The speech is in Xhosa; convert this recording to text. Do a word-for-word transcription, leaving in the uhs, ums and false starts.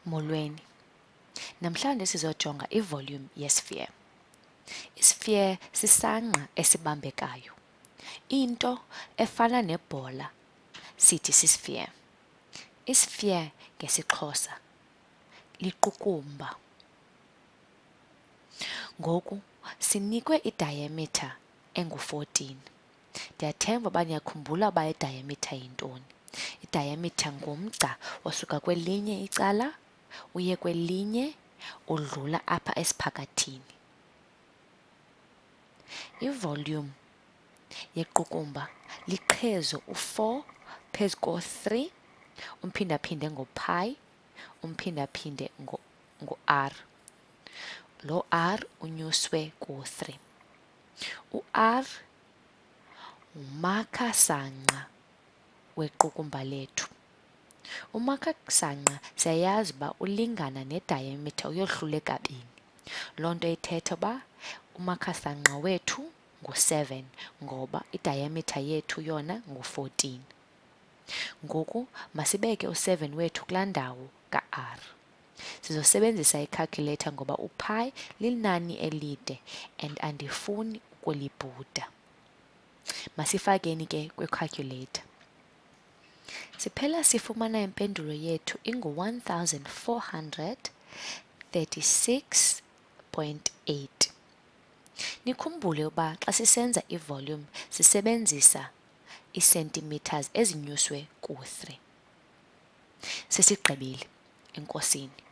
Molweni. Namhlanje sizojonga ivolume yesphere. Isphere sisangqa esibambekayo. Into efana nebhola sithi sisphere. Isphere ngesiXhosa liqukumba. Ngoku sinikwe idiameter engu-fourteen. Ndiyathemba uba niyakhumbula uba idiameter yintoni. Idiameter ngumgca osuka kwelinye icala uye kwelinye udlula apha esiphakathini. Ivolume yequkumba liqhezu u-four phezu ko-three umphindaphinde ngo-pi umphindaphinde ngo-r. Lo r unyuswe ku-three. U-r ngumakha-sangqa wequkumba lethu. Umakha-sangqa siyayazi uba ulingana nediameter uyohlule kabini. Loo nto ithetha uba umakha-sangqa wethu ngu-seven ngoba idiameter yethu yona ngu-fourteen. Ngoku masibeke u-seven wethu kulaa ndawo ka-r. Sizosebenzisa i-calculator ngoba u-pi linani elide and andifuni ukulibhuda. Masifakeni ke kwi-calculator. Siphela sifumana impendulo yethu ingu-one thousand four hundred thirty-six point eight. Nikhumbule uba xa sisenza ivolume sisebenzisa ii-centimeters ezinyuswe ku-three. Sesigqibile. Enkosini.